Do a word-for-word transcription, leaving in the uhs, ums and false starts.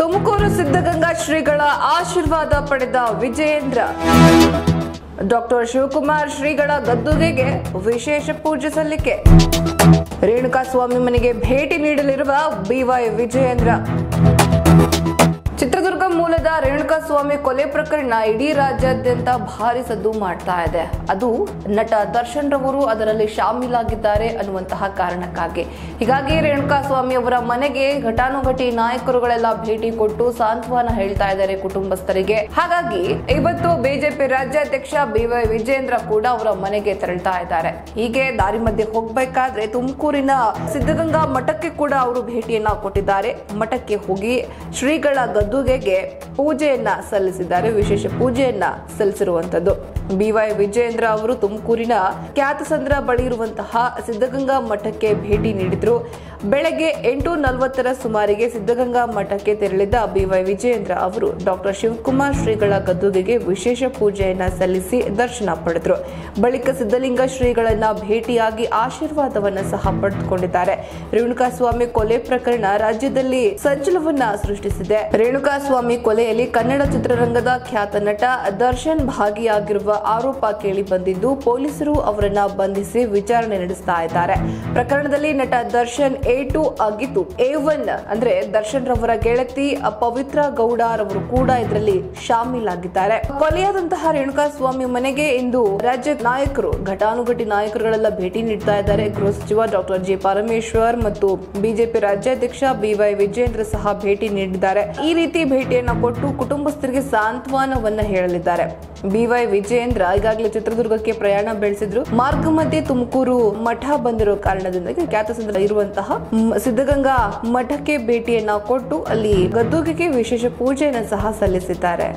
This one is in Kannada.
ತುಮಕೂರು ಸಿದ್ಧಗಂಗಾ ಶ್ರೀಗಳ ಆಶೀರ್ವಾದ ಪಡೆದ ವಿಜಯೇಂದ್ರ. ಡಾಕ್ಟರ್ ಶಿವಕುಮಾರ್ ಶ್ರೀಗಳ ಗದ್ದುಗೆಗೆ ವಿಶೇಷ ಪೂಜೆ ಸಲ್ಲಿಕೆ. ರೇಣುಕಾಸ್ವಾಮಿ ಮನೆಗೆ ಭೇಟಿ ನೀಡಲಿರುವ ಬಿವೈ ವಿಜಯೇಂದ್ರ. ಚಿತ್ರದುರ್ಗ ಮೂಲದ ರೇಣುಕಾಸ್ವಾಮಿ ಕೊಲೆ ಪ್ರಕರಣ ಇಡೀ ರಾಜ್ಯಾದ್ಯಂತ ಭಾರಿ ಸದ್ದು ಮಾಡ್ತಾ ಇದೆ. ಅದು ನಟ ದರ್ಶನ್ ರವರು ಅದರಲ್ಲಿ ಶಾಮೀಲಾಗಿದ್ದಾರೆ ಅನ್ನುವಂತಹ ಕಾರಣಕ್ಕಾಗಿ. ಹೀಗಾಗಿ ರೇಣುಕಾಸ್ವಾಮಿ ಅವರ ಮನೆಗೆ ಘಟಾನುಘಟಿ ನಾಯಕರುಗಳೆಲ್ಲ ಭೇಟಿ ಕೊಟ್ಟು ಸಾಂತ್ವನ ಹೇಳ್ತಾ ಇದ್ದಾರೆ ಕುಟುಂಬಸ್ಥರಿಗೆ. ಹಾಗಾಗಿ ಇವತ್ತು ಬಿಜೆಪಿ ರಾಜ್ಯಾಧ್ಯಕ್ಷ ಬಿವೈ ವಿಜಯೇಂದ್ರ ಕೂಡ ಅವರ ಮನೆಗೆ ತೆರಳ್ತಾ ಇದ್ದಾರೆ. ಹೀಗೆ ದಾರಿ ಮಧ್ಯೆ ಹೋಗ್ಬೇಕಾದ್ರೆ ತುಮಕೂರಿನ ಸಿದ್ಧಗಂಗಾ ಮಠಕ್ಕೆ ಕೂಡ ಅವರು ಭೇಟಿಯನ್ನ ಕೊಟ್ಟಿದ್ದಾರೆ. ಮಠಕ್ಕೆ ಹೋಗಿ ಶ್ರೀಗಳ ಗದ್ದುಗೆಗೆ ಪೂಜೆಯನ್ನ ಸಲ್ಲಿಸಿದ್ದಾರೆ. ವಿಶೇಷ ಪೂಜೆಯನ್ನ ಸಲ್ಲಿಸಿರುವಂತದ್ದು ಬಿವೈ ವಿಜಯೇಂದ್ರ ಅವರು ತುಮಕೂರಿನ ಖ್ಯಾತಸಂದ್ರ ಬಳಿ ಇರುವಂತಹ ಸಿದ್ಧಗಂಗಾ ಮಠಕ್ಕೆ ಭೇಟಿ ನೀಡಿದ್ರು. ಬೆಳಗ್ಗೆ ಎಂಟು ನಲವತ್ತರ ಸುಮಾರಿಗೆ ಸಿದ್ಧಗಂಗಾ ಮಠಕ್ಕೆ ತೆರಳಿದ ಬಿವೈ ವಿಜಯೇಂದ್ರ ಅವರು ಡಾಕ್ಟರ್ ಶಿವಕುಮಾರ್ ಶ್ರೀಗಳ ಗದ್ದುಗೆಗೆ ವಿಶೇಷ ಪೂಜೆಯನ್ನ ಸಲ್ಲಿಸಿ ದರ್ಶನ ಪಡೆದರು. ಬಳಿಕ ಸಿದ್ಧಲಿಂಗ ಶ್ರೀಗಳನ್ನ ಭೇಟಿಯಾಗಿ ಆಶೀರ್ವಾದವನ್ನ ಸಹ ಪಡೆದುಕೊಂಡಿದ್ದಾರೆ. ರೇಣುಕಾಸ್ವಾಮಿ ಕೊಲೆ ಪ್ರಕರಣ ರಾಜ್ಯದಲ್ಲಿ ಸಂಚಲನವನ್ನ ಸೃಷ್ಟಿಸಿದೆ. ರೇಣುಕಾಸ್ವಾಮಿ ಕೊಲೆಯಲ್ಲಿ ಕನ್ನಡ ಚಿತ್ರರಂಗದ ಖ್ಯಾತ ನಟ ದರ್ಶನ್ ಭಾಗಿಯಾಗಿರುವ ಆರೋಪ ಕೇಳಿ ಬಂದಿದ್ದು ಪೊಲೀಸರು ಅವರನ್ನ ಬಂಧಿಸಿ ವಿಚಾರಣೆ ನಡೆಸ್ತಾ ಇದ್ದಾರೆ. ಪ್ರಕರಣದಲ್ಲಿ ನಟ ದರ್ಶನ್ ಎ ಟು ಆಗಿದ್ದು ಎ ಒನ್ ಅಂದ್ರೆ ದರ್ಶನ್ ರವರ ಗೆಳತಿ ಪವಿತ್ರ ಗೌಡ ರವರು ಕೂಡ ಇದರಲ್ಲಿ ಶಾಮೀಲಾಗಿದ್ದಾರೆ. ಕೊಲೆಯಾದಂತಹ ರೇಣುಕಾಸ್ವಾಮಿ ಮನೆಗೆ ಇಂದು ರಾಜ್ಯ ನಾಯಕರು ಘಟಾನುಘಟಿ ನಾಯಕರುಗಳೆಲ್ಲ ಭೇಟಿ ನೀಡ್ತಾ ಇದ್ದಾರೆ. ಗೃಹ ಸಚಿವ ಡಾಕ್ಟರ್ ಜಿ ಪರಮೇಶ್ವರ್ ಮತ್ತು ಬಿಜೆಪಿ ರಾಜ್ಯಾಧ್ಯಕ್ಷ ಬಿವೈ ವಿಜಯೇಂದ್ರ ಸಹ ಭೇಟಿ ನೀಡಿದ್ದಾರೆ. ಈ ರೀತಿ ಭೇಟಿಯನ್ನ ಕೊಟ್ಟು ಕುಟುಂಬಸ್ಥರಿಗೆ ಸಾಂತ್ವನವನ್ನ ಹೇಳಲಿದ್ದಾರೆ. ಬಿವೈ ವಿಜಯೇಂದ್ರ ಈಗಾಗಲೇ ಚಿತ್ರದುರ್ಗಕ್ಕೆ ಪ್ರಯಾಣ ಬೆಳೆಸಿದ್ರು. ಮಾರ್ಗ ಮಧ್ಯೆ ತುಮಕೂರು ಮಠ ಬಂದಿರೋ ಕಾರಣದಿಂದಾಗಿ ಖ್ಯಾತಸಂದ್ರ ಇರುವಂತಹ ಸಿದ್ಧಗಂಗಾ ಮಠಕ್ಕೆ ಭೇಟಿಯನ್ನ ಕೊಟ್ಟು ಅಲ್ಲಿ ಗದ್ದುಗೆಗೆ ವಿಶೇಷ ಪೂಜೆಯನ್ನು ಸಹ ಸಲ್ಲಿಸಿದ್ದಾರೆ.